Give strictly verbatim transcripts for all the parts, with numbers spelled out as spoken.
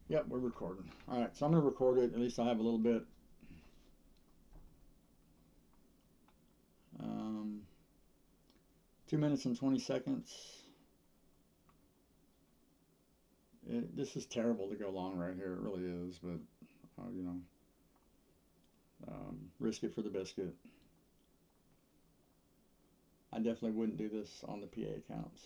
Yep, we're recording. All right, so I'm going to record it. At least I have a little bit. Um, two minutes and twenty seconds. It, this is terrible to go long right here. It really is, but, uh, you know, um, risk it for the biscuit. I definitely wouldn't do this on the P A accounts.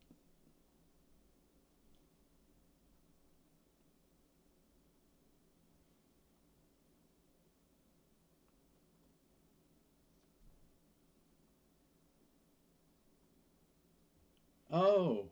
Oh,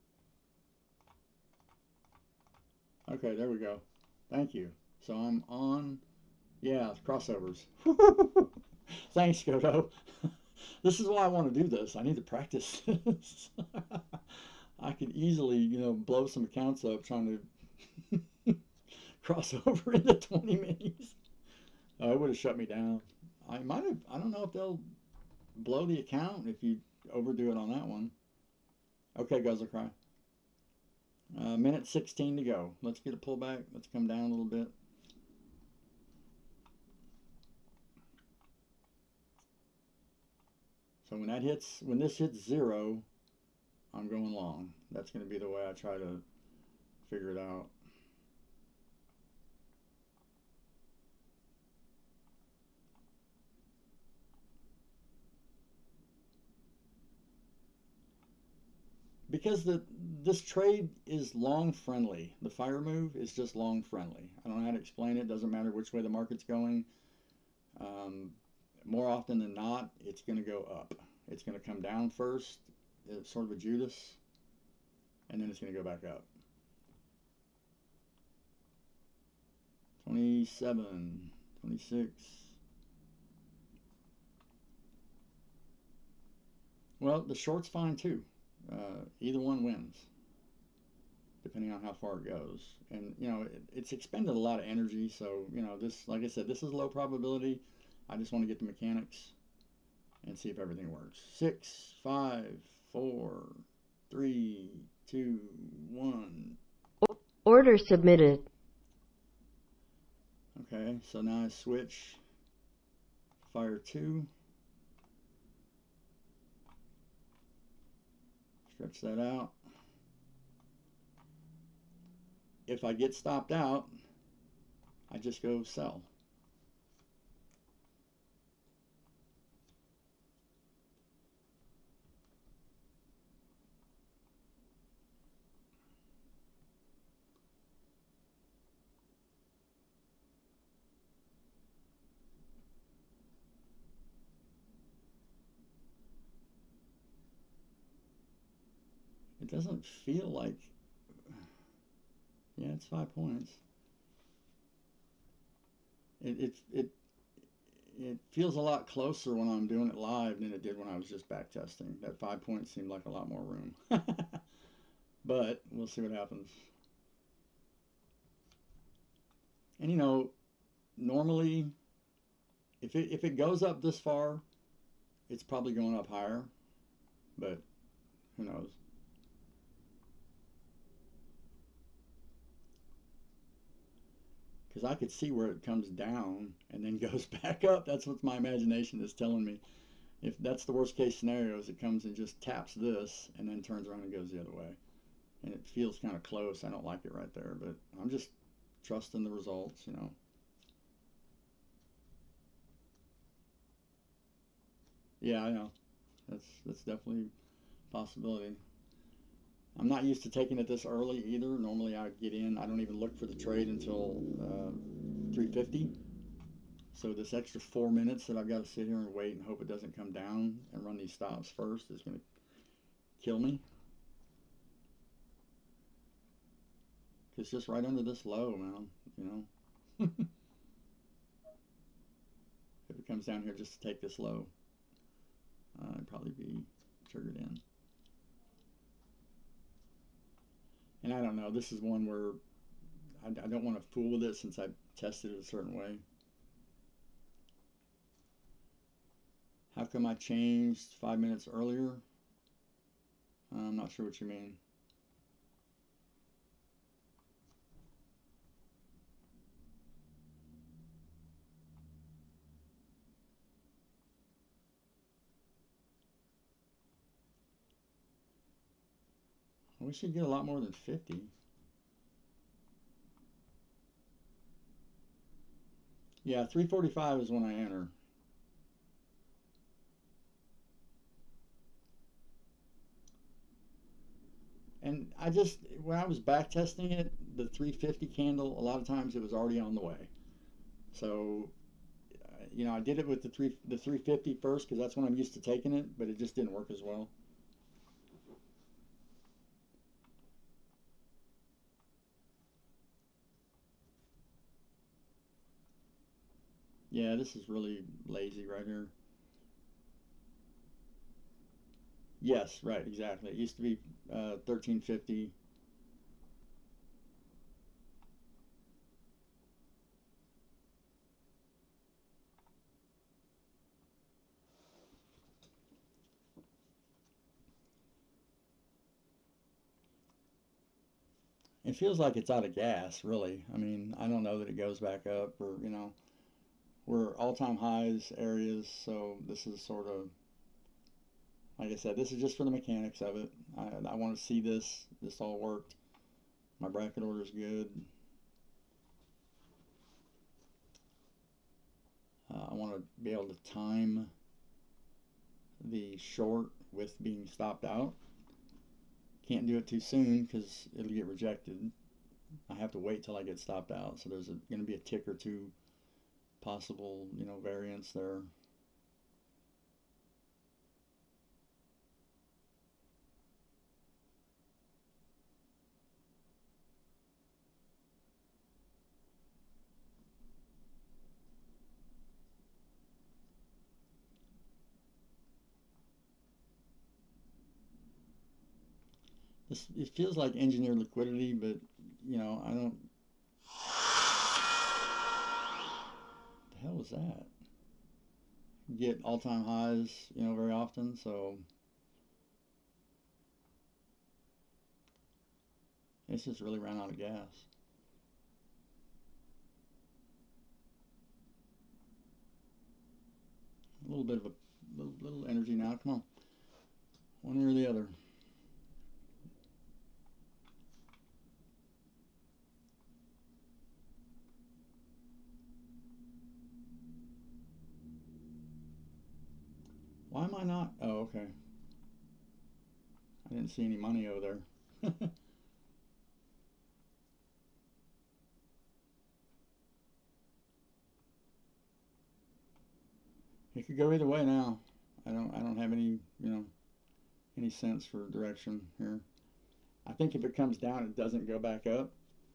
okay, there we go. Thank you. So I'm on, yeah, crossovers. Thanks, Godo. This is why I want to do this. I need to practice this. I could easily, you know, blow some accounts up trying to cross over into twenty minis. Oh, it would have shut me down. I might have, I don't know if they'll blow the account if you overdo it on that one. Okay, Guzzle Cry. Uh, minute sixteen to go. Let's get a pullback. Let's come down a little bit. So when that hits, when this hits zero, I'm going long. That's going to be the way I try to figure it out. Because the this trade is long friendly. The fire move is just long friendly. I don't know how to explain it. Doesn't matter which way the market's going. Um, more often than not, it's going to go up. It's going to come down first. It's sort of a Judas, and then it's going to go back up. twenty-seven, twenty-six. Well, the short's fine too. Uh, either one wins, depending on how far it goes. And, you know, it, it's expended a lot of energy. So, you know, this, like I said, this is low probability. I just want to get the mechanics and see if everything works. Six, five, four, three, two, one. Order submitted. Okay, so now I switch fire two. Stretch that out. If I get stopped out, I just go sell. It doesn't feel like, yeah, it's five points. It, it, it, it feels a lot closer when I'm doing it live than it did when I was just back testing. That five points seemed like a lot more room. But we'll see what happens. And you know, normally, if it, if it goes up this far, it's probably going up higher, but who knows? Because I could see where it comes down and then goes back up. That's what my imagination is telling me. If that's the worst case scenario, is it comes and just taps this and then turns around and goes the other way. And it feels kind of close. I don't like it right there, but I'm just trusting the results, you know. Yeah, I know. That's that's definitely a possibility. I'm not used to taking it this early either. Normally I get in. I don't even look for the trade until uh, three fifty. So this extra four minutes that I've got to sit here and wait and hope it doesn't come down and run these stops first is going to kill me. It's just right under this low, man. You know, if it comes down here just to take this low, uh, I'd probably be triggered in. And I don't know. This is one where I, I don't want to fool with it since I've tested it a certain way. How come I changed five minutes earlier? I'm not sure what you mean. We should get a lot more than fifty. Yeah, three forty-five is when I enter. And I just, when I was back testing it, the three fifty candle, a lot of times it was already on the way. So, uh, you know, I did it with the three the three fifty first because that's when I'm used to taking it, but it just didn't work as well. Yeah, this is really lazy right here. Yes, right, exactly. It used to be uh, thirteen fifty. It feels like it's out of gas, really. I mean, I don't know that it goes back up or, you know, we're all-time highs areas, so this is sort of, like I said, this is just for the mechanics of it. I, I want to see this, this all worked. My bracket order is good. Uh, I want to be able to time the short with being stopped out. Can't do it too soon because it'll get rejected. I have to wait till I get stopped out. So there's going to be a tick or two possible, you know, variance there. This, it feels like engineered liquidity, but you know, I don't. The hell was that? Get all-time highs, you know, very often. So it's just really ran out of gas. A little bit of a little, little energy now. Come on, one or the other. Why am I not? Oh, okay. I didn't see any money over there. It could go either way now. I don't I don't have any, you know, any sense for direction here. I think if it comes down it doesn't go back up.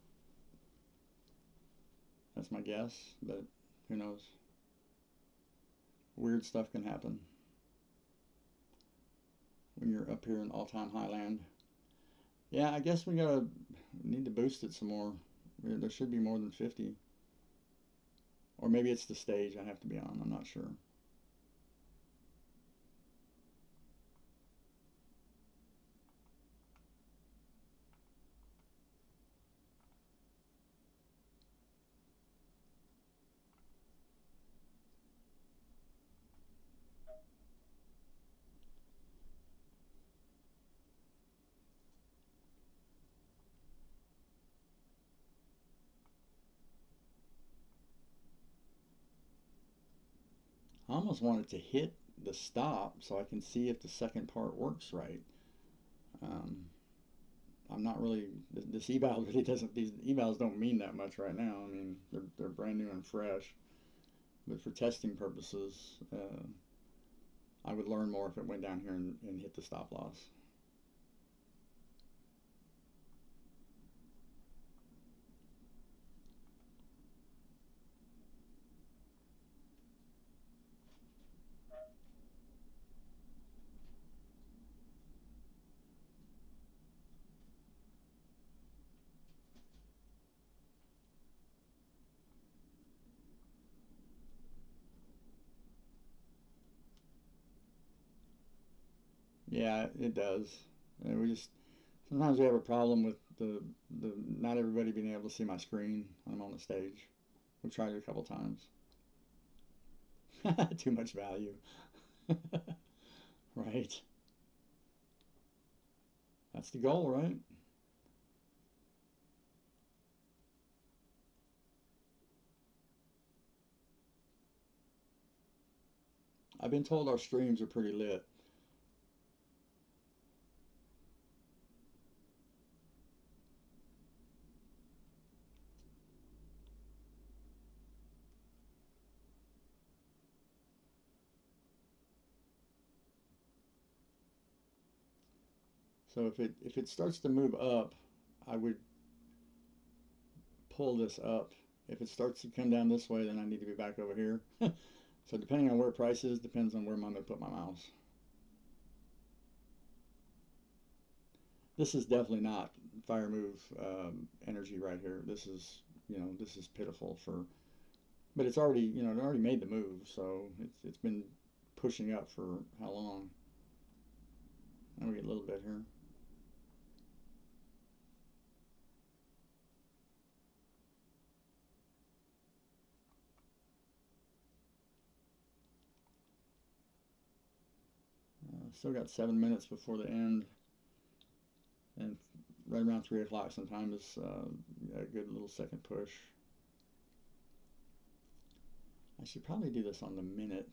That's my guess, but who knows? Weird stuff can happen when you're up here in all-time high land. Yeah, I guess we gotta need to boost it some more. There should be more than fifty. Or maybe it's the stage I have to be on. I'm not sure. I almost want it to hit the stop so I can see if the second part works right. Um, I'm not really, this eval really doesn't, these evals don't mean that much right now. I mean, they're, they're brand new and fresh. But for testing purposes, uh, I would learn more if it went down here and, and hit the stop loss. Yeah, it does. And we just sometimes we have a problem with the the not everybody being able to see my screen when I'm on the stage. We've tried it a couple times. Too much value. Right. That's the goal, right? I've been told our streams are pretty lit. So if it if it starts to move up, I would pull this up. If it starts to come down this way, then I need to be back over here. So depending on where price is, depends on where I'm going to put my mouse. This is definitely not fire move um, energy right here. This is, you know, this is pitiful for, but it's already, you know, it already made the move, so it's it's been pushing up for how long? And we get a little bit here. Uh, still got seven minutes before the end, and right around three o'clock sometime is uh, a good little second push. I should probably do this on the minute.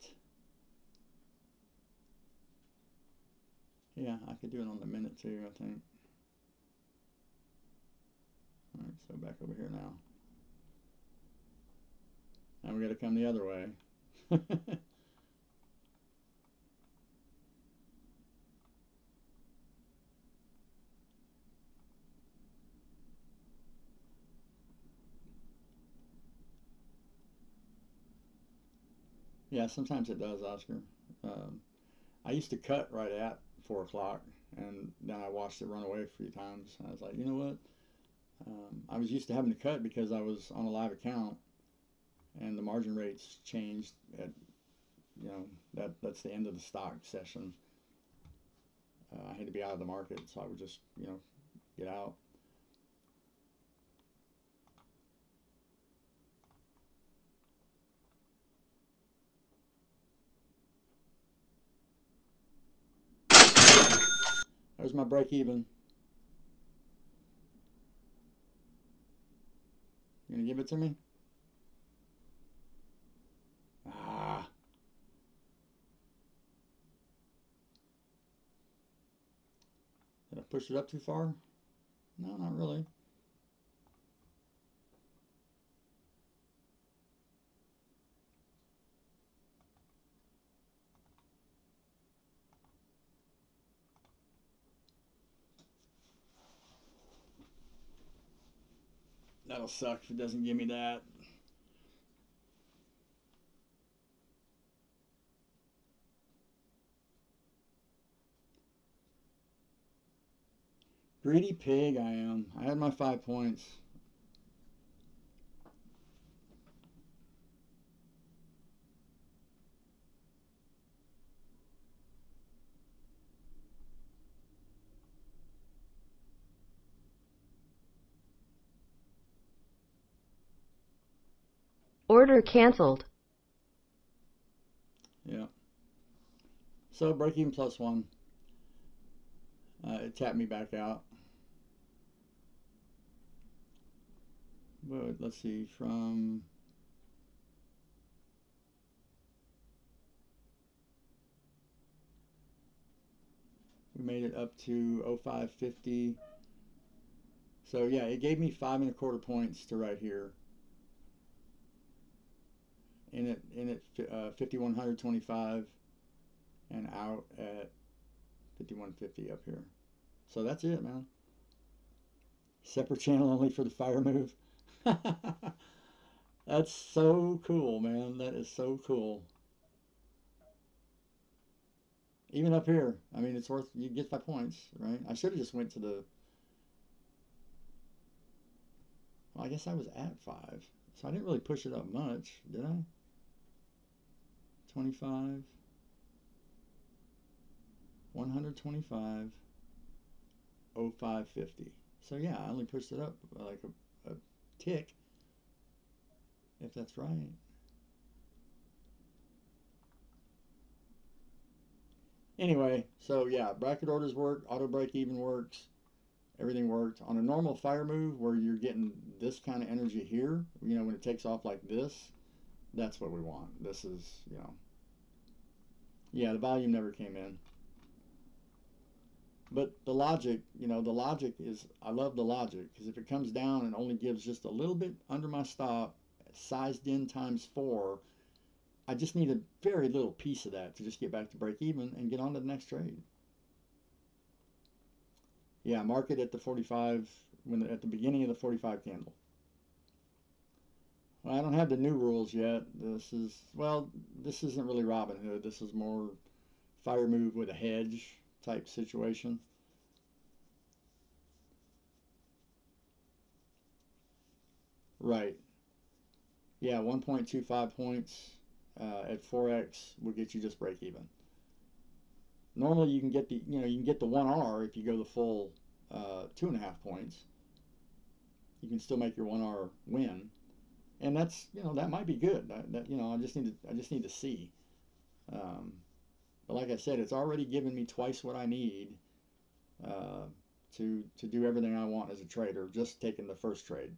Yeah, I could do it on the minute too, I think. Alright, so back over here now. Now we got to come the other way. Yeah, sometimes it does, Oscar. Um, I used to cut right at four o'clock, and then I watched it run away a few times. I was like, you know what? Um, I was used to having to cut because I was on a live account, and the margin rates changed at, you know, that that's the end of the stock session. Uh, I had to be out of the market, so I would just, you know, get out. There's my break even. You gonna give it to me? Ah. Did I push it up too far? No, not really. That'll suck if it doesn't give me that. Greedy pig I am. I had my five points. Order canceled. Yeah. So break even plus one. Uh, it tapped me back out. But let's see, from we made it up to oh five fifty. So yeah, it gave me five and a quarter points to right here. In it, in it, uh, fifty-one twenty-five, and out at fifty-one fifty up here. So that's it, man. Separate channel only for the fire move. That's so cool, man. That is so cool. Even up here, I mean, it's worth, you get five points, right? I should have just went to the, well, I guess I was at five. So I didn't really push it up much, did I? twenty-five. one twenty-five. oh five fifty. So yeah, I only pushed it up like a, a tick, if that's right. Anyway, so yeah, bracket orders work, auto break even works, everything worked. On a normal fire move where you're getting this kind of energy here, you know, when it takes off like this, that's what we want. This is, you know, yeah, the volume never came in. But the logic, you know, the logic is, I love the logic, because if it comes down and only gives just a little bit under my stop, sized in times four, I just need a very little piece of that to just get back to break even and get on to the next trade. Yeah, mark it at the forty-five, when the, at the beginning of the forty-five candle. Well, I don't have the new rules yet. This is, well, this isn't really Robinhood. This is more fire move with a hedge type situation. Right. Yeah, one point two five points uh, at four X will get you just break even. Normally you can get the, you know, you can get the one R if you go the full uh, two and a half points. You can still make your one R win, and that's, you know, that might be good. That, that, you know, I just need to I just need to see. Um, but like I said, it's already given me twice what I need uh, to to do everything I want as a trader. Just taking the first trade.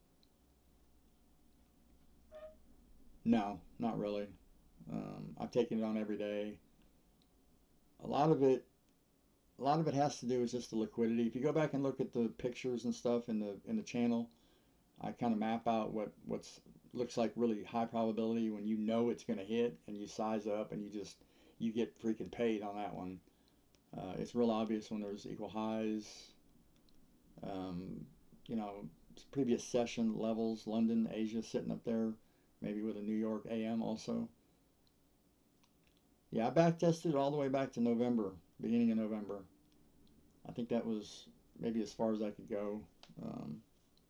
No, not really. Um, I've taken it on every day. A lot of it, a lot of it has to do with just the liquidity. If you go back and look at the pictures and stuff in the in the channel, I kind of map out what what's looks like really high probability when you know it's going to hit, and you size up and you just you get freaking paid on that one. Uh, it's real obvious when there's equal highs. Um, you know, previous session levels, London, Asia sitting up there, maybe with a New York A M also. Yeah, I back tested all the way back to November, beginning of November. I think that was maybe as far as I could go. Um,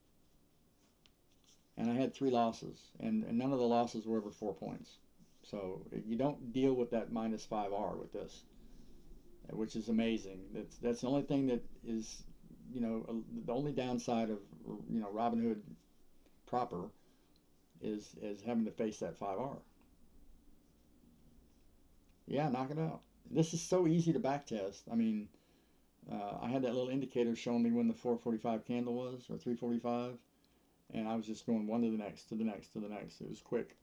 and I had three losses, and, and none of the losses were over four points. So you don't deal with that minus five R with this, which is amazing. That's that's the only thing that is, you know, the only downside of, you know, Robinhood proper is is having to face that five R. Yeah, knock it out. This is so easy to back test. I mean, uh, I had that little indicator showing me when the four forty-five candle was, or three forty-five, and I was just going one to the next, to the next, to the next. It was quick.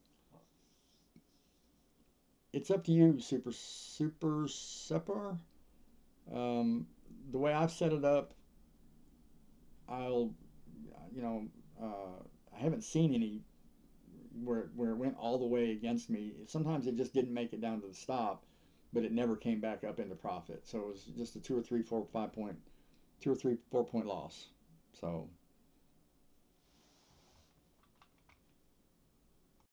It's up to you, Super Super Separ. Um, the way I've set it up, I'll, you know, uh, I haven't seen any where where it went all the way against me. Sometimes it just didn't make it down to the stop, but it never came back up into profit. So it was just a two or three, four, five point, two or three, four point loss. So